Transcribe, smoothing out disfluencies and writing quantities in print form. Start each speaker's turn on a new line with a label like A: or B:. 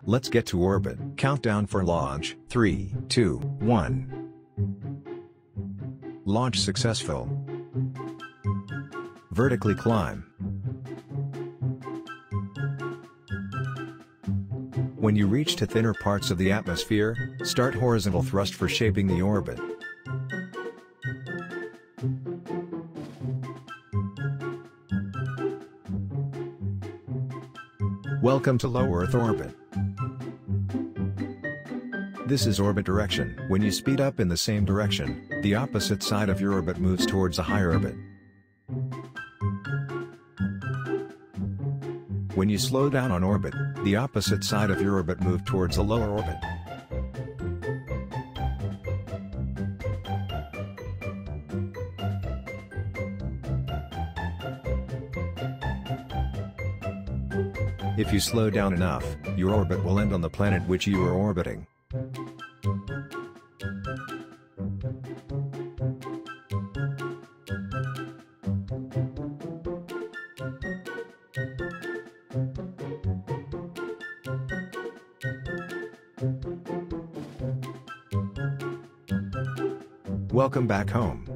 A: Let's get to orbit. Countdown for launch. 3, 2, 1. Launch successful. Vertically climb. When you reach to thinner parts of the atmosphere, start horizontal thrust for shaping the orbit. Welcome to low Earth orbit. This is orbit direction. When you speed up in the same direction, the opposite side of your orbit moves towards a higher orbit. When you slow down on orbit, the opposite side of your orbit moves towards a lower orbit. If you slow down enough, your orbit will end on the planet which you are orbiting. Welcome back home.